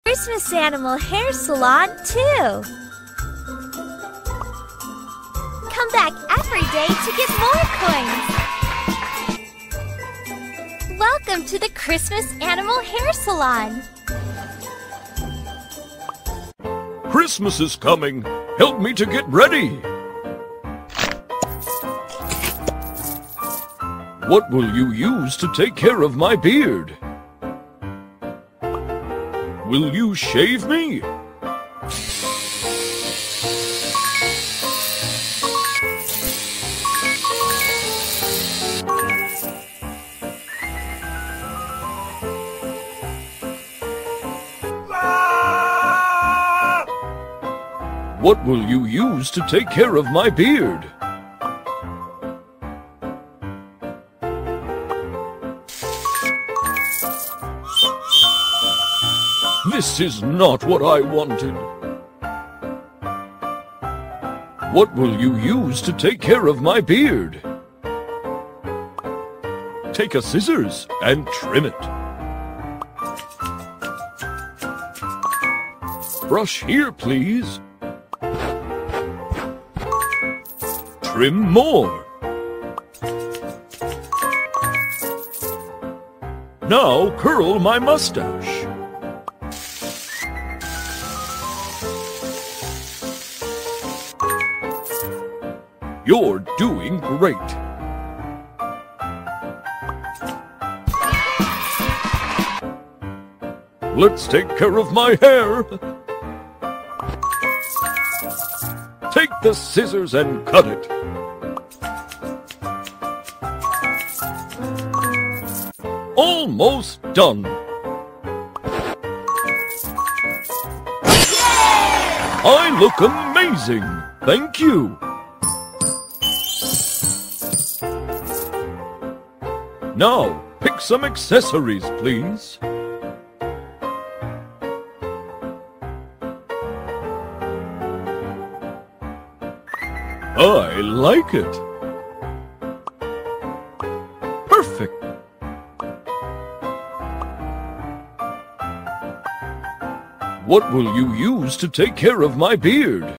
Christmas Animal Hair Salon, too. Come back every day to get more coins. Welcome to the Christmas Animal Hair Salon. Christmas is coming. Help me to get ready. What will you use to take care of my beard? Will you shave me? What will you use to take care of my beard? This is not what I wanted. What will you use to take care of my beard? Take a scissors and trim it. Brush here, please. Trim more. Now curl my mustache. You're doing great. Let's take care of my hair. Take the scissors and cut it. Almost done. I look amazing. Thank you. Now, pick some accessories, please. I like it. Perfect. What will you use to take care of my beard?